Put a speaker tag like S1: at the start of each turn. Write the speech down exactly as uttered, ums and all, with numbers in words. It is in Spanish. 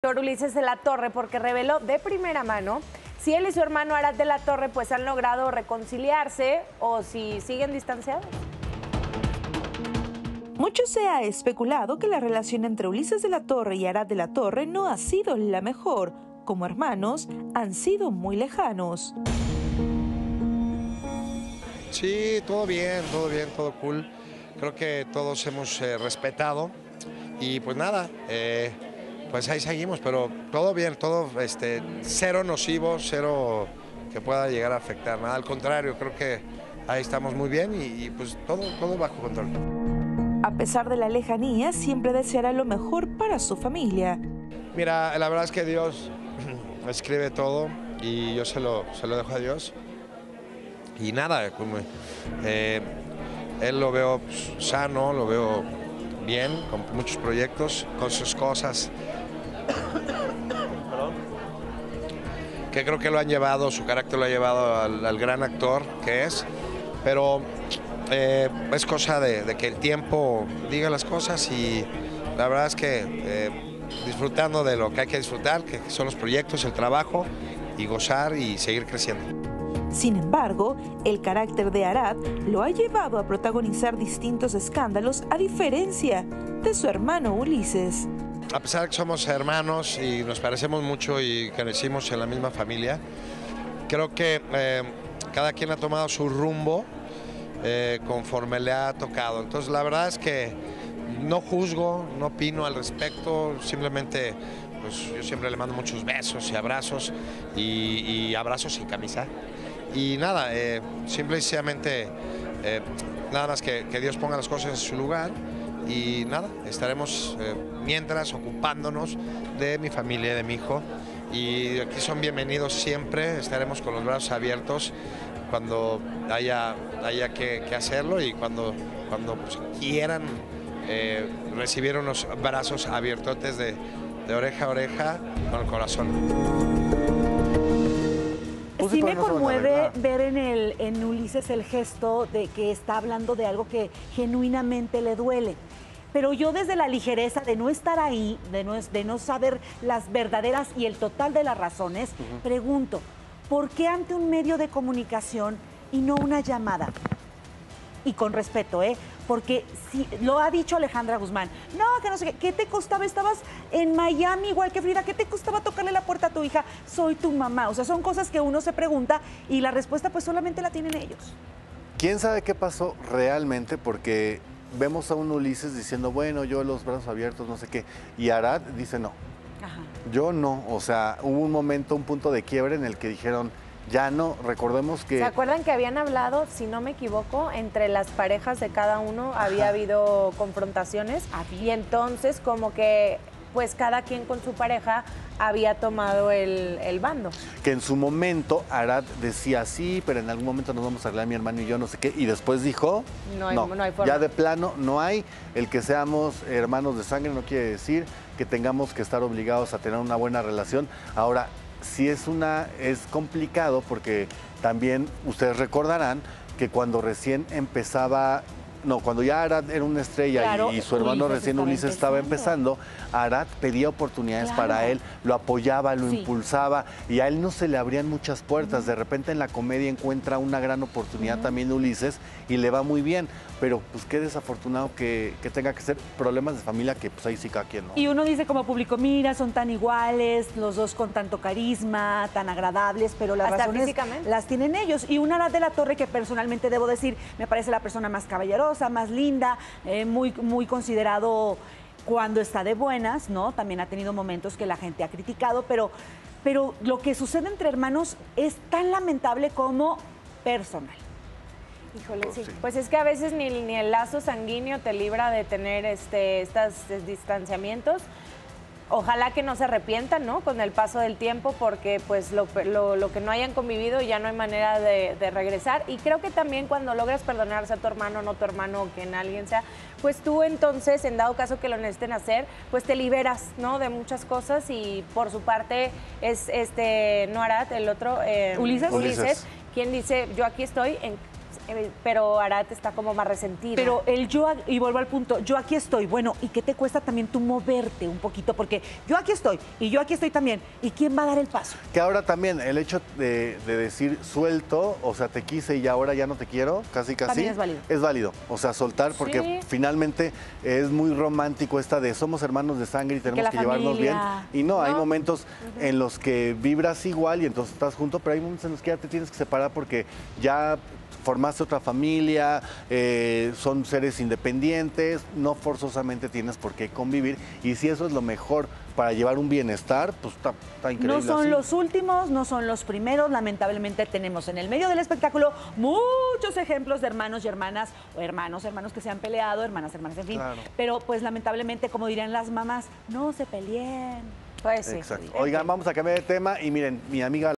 S1: actor Ulises de la Torre porque reveló de primera mano si él y su hermano Arad de la Torre pues han logrado reconciliarse o si siguen distanciados.
S2: Mucho se ha especulado que la relación entre Ulises de la Torre y Arad de la Torre no ha sido la mejor. Como hermanos, han sido muy lejanos.
S3: Sí, todo bien, todo bien, todo cool. Creo que todos hemos eh, respetado y pues nada, eh, pues ahí seguimos, pero todo bien, todo este, cero nocivo, cero que pueda llegar a afectar, nada, al contrario, creo que ahí estamos muy bien y, y pues todo, todo bajo control.
S2: A pesar de la lejanía, siempre deseará lo mejor para su familia.
S3: Mira, la verdad es que Dios escribe todo y yo se lo, se lo dejo a Dios. Y nada, como, eh, él lo veo pues, sano, lo veo bien, con muchos proyectos, con sus cosas. Que creo que lo han llevado, su carácter lo ha llevado al, al gran actor que es, pero eh, es cosa de, de que el tiempo diga las cosas y la verdad es que eh, disfrutando de lo que hay que disfrutar, que son los proyectos, el trabajo y gozar y seguir creciendo.
S2: Sin embargo, el carácter de Arad lo ha llevado a protagonizar distintos escándalos a diferencia de su hermano Ulises.
S3: A pesar de que somos hermanos y nos parecemos mucho y que nacimos en la misma familia, creo que eh, cada quien ha tomado su rumbo eh, conforme le ha tocado. Entonces la verdad es que no juzgo, no opino al respecto, simplemente pues, yo siempre le mando muchos besos y abrazos y, y abrazos sin camisa. Y nada, eh, simple y sencillamente eh, nada más que, que Dios ponga las cosas en su lugar. Y nada, estaremos eh, mientras ocupándonos de mi familia, de mi hijo. Y aquí son bienvenidos siempre, estaremos con los brazos abiertos cuando haya, haya que, que hacerlo y cuando, cuando pues, quieran eh, recibir unos brazos abiertotes de, de oreja a oreja con el corazón.
S4: Sí me conmueve ver en, el, en Ulises el gesto de que está hablando de algo que genuinamente le duele. Pero yo desde la ligereza de no estar ahí, de no, de no saber las verdaderas y el total de las razones, uh-huh. pregunto, ¿por qué ante un medio de comunicación y no una llamada? Y con respeto, ¿eh? Porque si, lo ha dicho Alejandra Guzmán, no, que no sé qué, ¿qué te costaba? Estabas en Miami igual que Frida, ¿qué te costaba tocarle la puerta a tu hija? Soy tu mamá. O sea, son cosas que uno se pregunta y la respuesta pues solamente la tienen ellos.
S5: ¿Quién sabe qué pasó realmente? Porque vemos a un Ulises diciendo, bueno, yo los brazos abiertos, no sé qué, y Arad dice no. Ajá. Yo no, o sea, hubo un momento, un punto de quiebre en el que dijeron, ya no, recordemos que...
S1: ¿Se acuerdan que habían hablado, si no me equivoco, entre las parejas de cada uno había Ajá. habido confrontaciones? Había. Y entonces como que pues cada quien con su pareja había tomado el, el bando.
S5: Que en su momento Arad decía, sí, pero en algún momento nos vamos a arreglar mi hermano y yo, no sé qué, y después dijo,
S1: no hay,
S5: no,
S1: no hay forma.
S5: Ya de plano no hay, el que seamos hermanos de sangre no quiere decir que tengamos que estar obligados a tener una buena relación. Ahora, sí es, una, es complicado porque también ustedes recordarán que cuando recién empezaba, no, cuando ya Arad era una estrella claro, y, y su hermano Ulises recién Ulises empezando. estaba empezando, Arad pedía oportunidades claro. para él, lo apoyaba, lo sí. impulsaba y a él no se le abrían muchas puertas. Uh-huh. De repente en la comedia encuentra una gran oportunidad uh-huh. también Ulises y le va muy bien. Pero pues qué desafortunado que, que tenga que ser problemas de familia que pues ahí sí cada quien, ¿no?
S4: Y uno dice como público, mira, son tan iguales, los dos con tanto carisma, tan agradables, pero las
S1: Hasta
S4: razones
S1: físicamente.
S4: las tienen ellos. Y una Arad de la Torre que personalmente debo decir, me parece la persona más caballerosa, más linda, eh, muy, muy considerado cuando está de buenas, ¿no? También ha tenido momentos que la gente ha criticado, pero, pero lo que sucede entre hermanos es tan lamentable como personal.
S1: Híjole, sí. Pues es que a veces ni, ni el lazo sanguíneo te libra de tener este, estos distanciamientos. Ojalá que no se arrepientan, ¿no? Con el paso del tiempo, porque pues lo, lo, lo que no hayan convivido ya no hay manera de, de regresar. Y creo que también cuando logras perdonarse a tu hermano, no tu hermano, o quien alguien sea, pues tú entonces, en dado caso que lo necesiten hacer, pues te liberas, ¿no? De muchas cosas y por su parte es este, no Arad, el otro, eh,
S4: Ulises.
S1: Ulises, quien dice, yo aquí estoy en eh, pero Arat está como más resentido.
S4: Pero el yo, y vuelvo al punto, yo aquí estoy, bueno, ¿y qué te cuesta también tú moverte un poquito? Porque yo aquí estoy, y yo aquí estoy también, ¿y quién va a dar el paso?
S5: Que ahora también el hecho de, de decir suelto, o sea, te quise y ahora ya no te quiero, casi casi.
S4: También es válido.
S5: Es válido, o sea, soltar, porque
S1: Sí.
S5: finalmente es muy romántico esta de somos hermanos de sangre y tenemos
S4: la
S5: que, llevarnos bien.
S4: familia.
S5: Y no, hay
S1: No.
S5: momentos en los que vibras igual y entonces estás junto, pero hay momentos en los que ya te tienes que separar porque ya formaste otra familia, eh, son seres independientes, no forzosamente tienes por qué convivir. Y si eso es lo mejor para llevar un bienestar, pues está, está increíble.
S4: No son
S5: así.
S4: los últimos, no son los primeros. Lamentablemente tenemos en el medio del espectáculo muchos ejemplos de hermanos y hermanas, o hermanos, hermanos que se han peleado, hermanas, hermanas, en fin.
S5: Claro.
S4: Pero pues lamentablemente, como dirían las mamás, no se peleen.
S1: Pues sí.
S5: Exacto. Oigan, vamos a cambiar de tema y miren, mi amiga